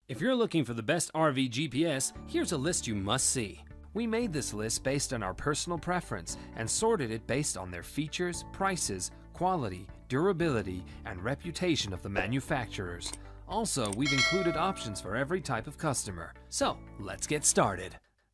If you're looking for the best RV GPS, here's a list you must see. We made this list based on our personal preference and sorted it based on their features, prices, quality, durability, and reputation of the manufacturers. Also, we've included options for every type of customer. So, let's get started.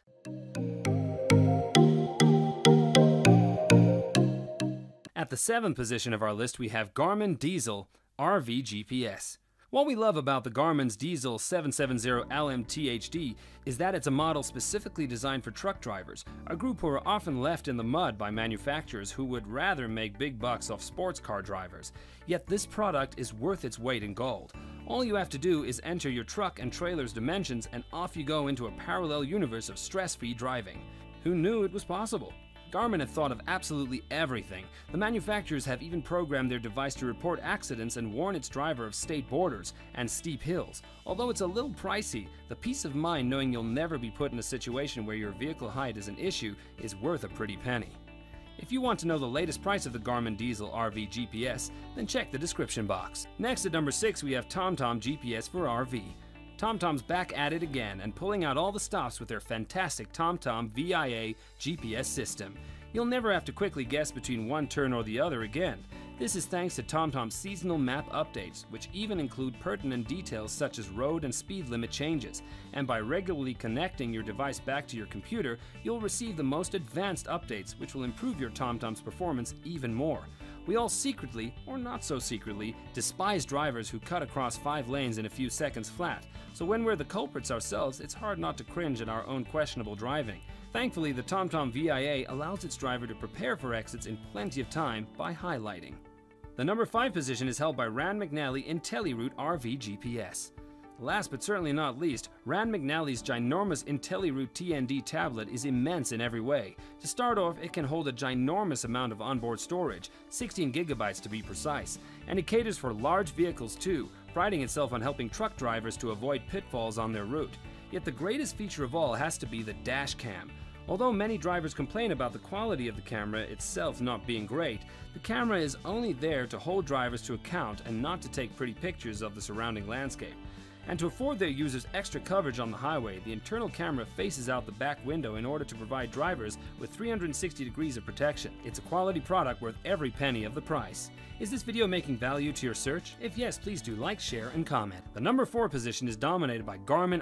At the 7th position of our list, we have Garmin Diesel RV GPS. What we love about the Garmin's Diesel 770 LMTHD is that it's a model specifically designed for truck drivers, a group who are often left in the mud by manufacturers who would rather make big bucks off sports car drivers. Yet this product is worth its weight in gold. All you have to do is enter your truck and trailer's dimensions and off you go into a parallel universe of stress-free driving. Who knew it was possible? Garmin have thought of absolutely everything. The manufacturers have even programmed their device to report accidents and warn its driver of state borders and steep hills. Although it's a little pricey, the peace of mind knowing you'll never be put in a situation where your vehicle height is an issue is worth a pretty penny. If you want to know the latest price of the Garmin Diesel RV GPS, then check the description box. Next at number 6 we have TomTom GPS for RV. TomTom's back at it again and pulling out all the stops with their fantastic TomTom VIA GPS system. You'll never have to quickly guess between one turn or the other again. This is thanks to TomTom's seasonal map updates, which even include pertinent details such as road and speed limit changes. And by regularly connecting your device back to your computer, you'll receive the most advanced updates, which will improve your TomTom's performance even more. We all secretly, or not so secretly, despise drivers who cut across 5 lanes in a few seconds flat. So when we're the culprits ourselves, it's hard not to cringe at our own questionable driving. Thankfully, the TomTom VIA allows its driver to prepare for exits in plenty of time by highlighting. The number 5 position is held by Rand McNally IntelliRoute RV GPS. Last but certainly not least, Rand McNally's ginormous IntelliRoute TND tablet is immense in every way. To start off, it can hold a ginormous amount of onboard storage, 16 gigabytes to be precise, and it caters for large vehicles too, priding itself on helping truck drivers to avoid pitfalls on their route. Yet the greatest feature of all has to be the dash cam. Although many drivers complain about the quality of the camera itself not being great, the camera is only there to hold drivers to account and not to take pretty pictures of the surrounding landscape. And to afford their users extra coverage on the highway, the internal camera faces out the back window in order to provide drivers with 360 degrees of protection. It's a quality product worth every penny of the price. Is this video making value to your search? If yes, please do like, share, and comment. The number 4 position is dominated by Garmin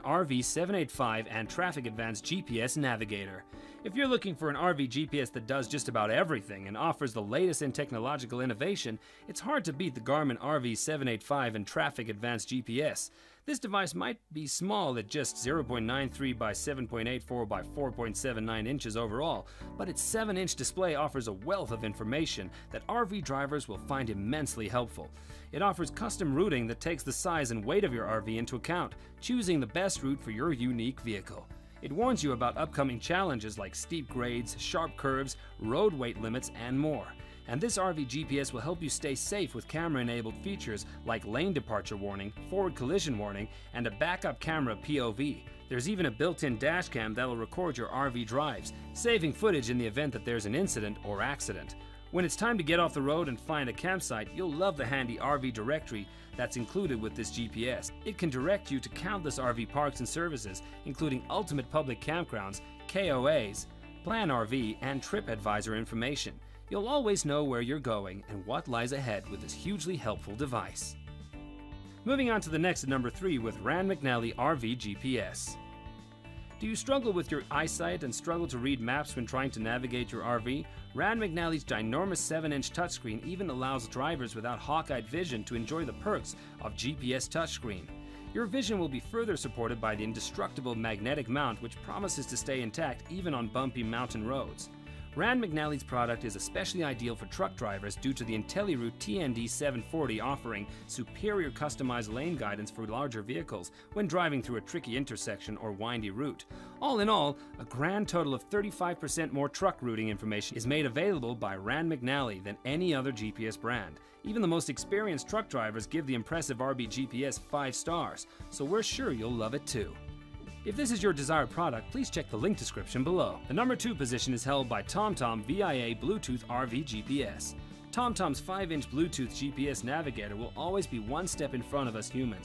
RV785 and Traffic Advance GPS Navigator. If you're looking for an RV GPS that does just about everything and offers the latest in technological innovation, it's hard to beat the Garmin RV785 and Traffic Advance GPS. This device might be small at just 0.93 by 7.84 by 4.79 inches overall, but its 7-inch display offers a wealth of information that RV drivers will find immensely helpful. It offers custom routing that takes the size and weight of your RV into account, choosing the best route for your unique vehicle. It warns you about upcoming challenges like steep grades, sharp curves, road weight limits, and more. And this RV GPS will help you stay safe with camera-enabled features like lane departure warning, forward collision warning, and a backup camera POV. There's even a built-in dash cam that'll record your RV drives, saving footage in the event that there's an incident or accident. When it's time to get off the road and find a campsite, you'll love the handy RV directory that's included with this GPS. It can direct you to countless RV parks and services, including ultimate public campgrounds, KOAs, Plan RV, and TripAdvisor information. You'll always know where you're going and what lies ahead with this hugely helpful device. Moving on to the next at number 3 with Rand McNally RV GPS. Do you struggle with your eyesight and struggle to read maps when trying to navigate your RV? Rand McNally's ginormous 7-inch touchscreen even allows drivers without hawk-eyed vision to enjoy the perks of GPS touchscreen. Your vision will be further supported by the indestructible magnetic mount, which promises to stay intact even on bumpy mountain roads. Rand McNally's product is especially ideal for truck drivers due to the IntelliRoute TND 740 offering superior customized lane guidance for larger vehicles when driving through a tricky intersection or windy route. All in all, a grand total of 35% more truck routing information is made available by Rand McNally than any other GPS brand. Even the most experienced truck drivers give the impressive RV GPS 5 stars, so we're sure you'll love it too. If this is your desired product, please check the link description below. The number 2 position is held by TomTom VIA Bluetooth RV GPS. TomTom's 5-inch Bluetooth GPS navigator will always be one step in front of us humans.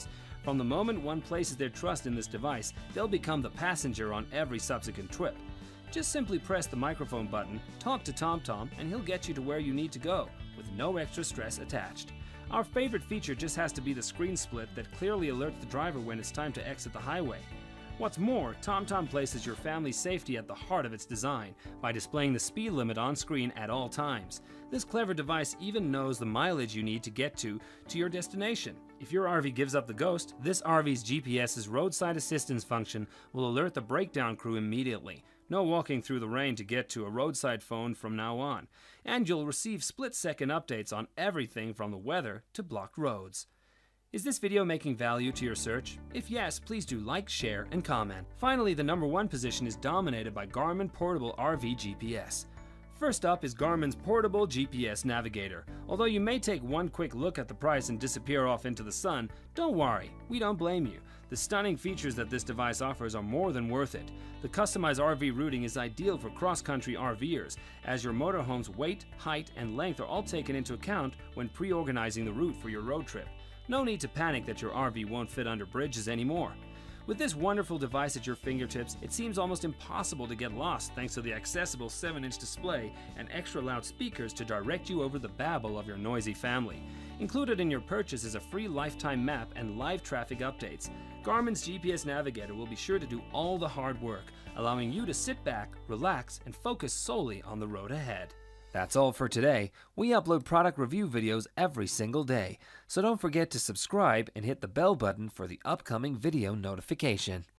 From the moment one places their trust in this device, they'll become the passenger on every subsequent trip. Just simply press the microphone button, talk to TomTom, and he'll get you to where you need to go, with no extra stress attached. Our favorite feature just has to be the screen split that clearly alerts the driver when it's time to exit the highway. What's more, TomTom places your family's safety at the heart of its design by displaying the speed limit on screen at all times. This clever device even knows the mileage you need to get to your destination. If your RV gives up the ghost, this RV's GPS's roadside assistance function will alert the breakdown crew immediately. No walking through the rain to get to a roadside phone from now on. And you'll receive split-second updates on everything from the weather to blocked roads. Is this video making value to your search? If yes, please do like, share, and comment. Finally, the #1 position is dominated by Garmin Portable RV GPS. First up is Garmin's Portable GPS Navigator. Although you may take one quick look at the price and disappear off into the sun, don't worry, we don't blame you. The stunning features that this device offers are more than worth it. The customized RV routing is ideal for cross-country RVers, as your motorhome's weight, height, and length are all taken into account when pre-organizing the route for your road trip. No need to panic that your RV won't fit under bridges anymore. With this wonderful device at your fingertips, it seems almost impossible to get lost thanks to the accessible 7-inch display and extra loud speakers to direct you over the babble of your noisy family. Included in your purchase is a free lifetime map and live traffic updates. Garmin's GPS Navigator will be sure to do all the hard work, allowing you to sit back, relax, and focus solely on the road ahead. That's all for today. We upload product review videos every single day, so don't forget to subscribe and hit the bell button for the upcoming video notification.